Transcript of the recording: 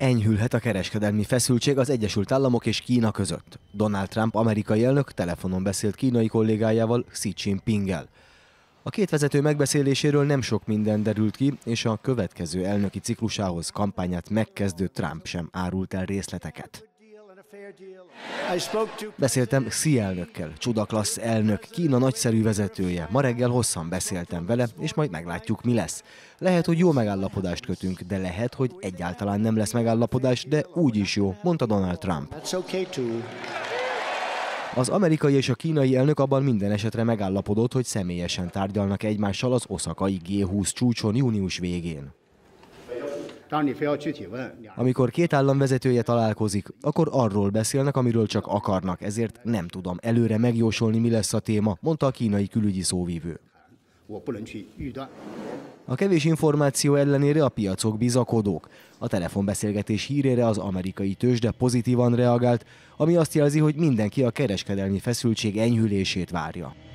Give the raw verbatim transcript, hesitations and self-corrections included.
Enyhülhet a kereskedelmi feszültség az Egyesült Államok és Kína között. Donald Trump amerikai elnök telefonon beszélt kínai kollégájával, Xi Jinpinggel. A két vezető megbeszéléséről nem sok minden derült ki, és a következő elnöki ciklusához kampányát megkezdő Trump sem árult el részleteket. Beszéltem Xi elnökkel, csudaklassz elnök, Kína nagyszerű vezetője. Ma reggel hosszan beszéltem vele, és majd meglátjuk, mi lesz. Lehet, hogy jó megállapodást kötünk, de lehet, hogy egyáltalán nem lesz megállapodás, de úgyis jó, mondta Donald Trump. Az amerikai és a kínai elnök abban minden esetre megállapodott, hogy személyesen tárgyalnak egymással az oszakai G húsz csúcson június végén. Amikor két állam vezetője találkozik, akkor arról beszélnek, amiről csak akarnak, ezért nem tudom előre megjósolni, mi lesz a téma, mondta a kínai külügyi szóvivő. A kevés információ ellenére a piacok bizakodók. A telefonbeszélgetés hírére az amerikai tőzsde pozitívan reagált, ami azt jelzi, hogy mindenki a kereskedelmi feszültség enyhülését várja.